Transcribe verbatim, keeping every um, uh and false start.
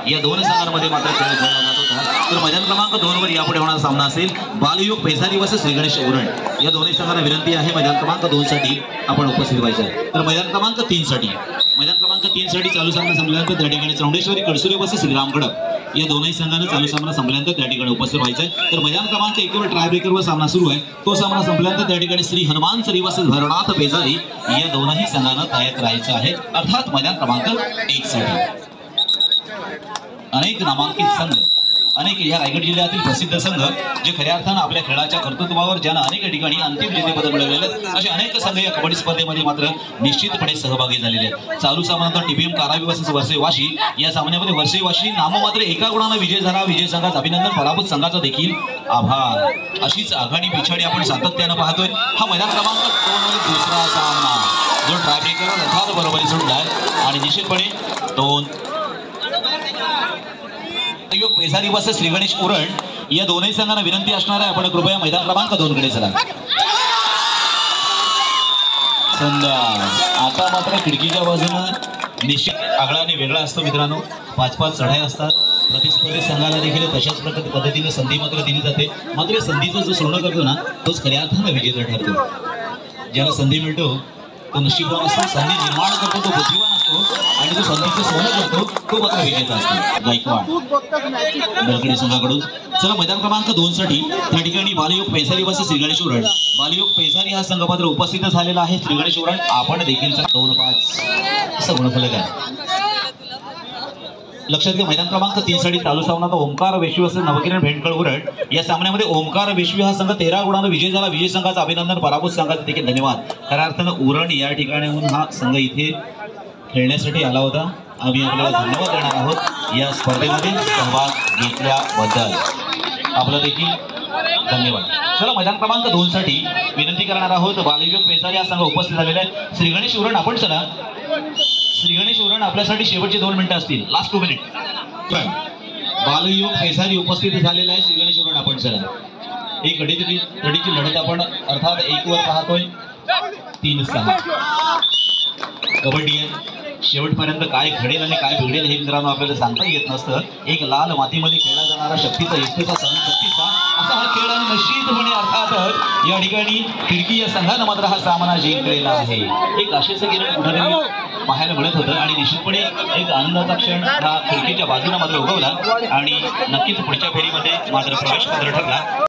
या दोन संघांमध्ये मात्र खेळ खेळला जात होता। तर मैदान क्रमांक दोन वर यापुढे होणारा सामना असेल बालयुग पेसारी वर्सेस श्री गणेश उरण। या दोन्ही संघांना विनंती आहे मैदान क्रमांक दोन साठी आपण उपस्थित व्हायचं। तर मैदान क्रमांक तीन साठी मैदान क्रमांक तीन साठी चालू सामना संपल्यानंतर त्या ठिकाणी चौंडेश्वरी कडसुरे वर्सेस श्रीराम खडक या दोन्ही संघांना चालू सामना संपल्यानंतर त्या ठिकाणी उपस्थित व्हायचंय। तर मैदान क्रमांक एक वर ट्राय ब्रेकरवर सामना सुरू आहे। तो सामना संपल्यानंतर त्या ठिकाणी श्री हनुमान सरी वर्सेस भरनाथ बेजारी या दोनही संघांना तयार राहायचं आहे, अर्थात मैदान क्रमांक एक साठी। अनेक नामांकित संघ, अनेक या रायगड जिल्ह्यातील प्रसिद्ध संघ जे खऱ्या अर्थानं आपल्या खेळाच्या कर्तृत्वावर ज्यांना अनेक ठिकाणी अंतिम जेतेपद मिळवलेले आहेत, असे अनेक संघ या कबड्डी स्पर्धेमध्ये मात्र निश्चितपणे सहभागी झालेले आहेत। चालू सामन्यानंतर टीपीएम कारावी वर्सेस वर्षे वाशी या सामन्यामध्ये वर्षे वाशी नाममात्र एका गुणानं विजय झाला। विजय संघाचं अभिनंदन, पराभूत संघाचा देखील आभार। अशीच आघाडी पिछाडी आपण सातत्यानं पाहतोय। हा मैदान क्रमांक दोन वरील दुसरा सामना जो ट्रायब्रेकरवर अर्थात बरोबरी सुटलाय आणि निश्चितपणे दोन पेसारी वर्सेस श्री गणेश उरण या दोन्ही संघांना विनंती असणार आहे आपण कृपया मैदान क्रमांक दोन कडे चला। सुंदर। आता मात्र खिडकीच्या बाजूनं निश्चित आगळा आणि वेगळा असतो मित्रांनो। पाच पाच चढाई असतात। प्रतिस्पर्धी संघाला देखील तशाच प्रकारे पद्धतीने संधी मात्र दिली जाते। मात्र संधीचं जो सोनं करतो ना तोच खऱ्या अर्थानं विजेता ठरतो। ज्याला संधी मिळतो तो नशीबवान असतो, संधी निर्माण करतो तो बुद्धिवान असतो आणि जो संधीचं सोनं करतो तो मात्र विजेता असतो। गायकवाड बलकडे संघाकडून चला मैदान क्रमांक दोन साठी त्या ठिकाणी बालयुग पेसारी वर्सेस श्री गणेश उरण। बालयुग पेसारी हा संघ मात्र उपस्थित झालेला आहे। श्री गणेश उरण आपण देखील दोन पाच असं गुणफलक आहे। लक्षात घ्या मैदान क्रमांक तीन साठी चालू सामना ओमकार वेशवी वर्सेस नवकिरण भेंडकळ उरण। या सामन्यामध्ये ओमकार वेशवी हा संघ तेरा गुणांना विजय झाला। विजय संघाचं अभिनंदन, पराभूत संघाचे देखील धन्यवाद। खऱ्या अर्थानं उरण या ठिकाणी हा संघ इथे खेळण्यासाठी आला होता। आम्ही आपल्याला धन्यवाद देणार आहोत या स्पर्धेमध्ये सहभाग घेतल्याबद्दल, आपलं देखील धन्यवाद। चला मैदान क्रमांक दोन साठी विनंती करणार आहोत बालयुग पेसारी हा संघ उपस्थित झालेला आहे। श्री गणेश उरण आपण चला। श्री गणेश उरण आपल्यासाठी शेवटचे दोन मिनिटं असतील, last two minute. Balyug Pesari उपस्थित झालेला आहे। श्री गणेश उरण आपण चला। एक घडीची घडीची लढत आपण अर्थात एक वर पाहतोय। तीन सहा कबड्डी आहे। शेवटपर्यंत काय घडेल आणि काय बिघडेल हे मित्रांनो आपल्याला सांगता येत नसतं। एक लाल मातीमध्ये खेळला जाणारा शक्तीचा एकतेचा सहनशक्तीचा असा हा खेळ आणि निश्चितपणे अर्थात या ठिकाणी खिडकी या संघानं मात्र हा सामना जिंकलेला आहे। एक आशेचं किरण कुठेतरी पाहायला मिळत होतं आणि निश्चितपणे एक आनंदाचा क्षण हा खिडकीच्या बाजूला मात्र उगवला आणि नक्कीच पुढच्या फेरीमध्ये मात्र प्रवेश पत्र ठरला।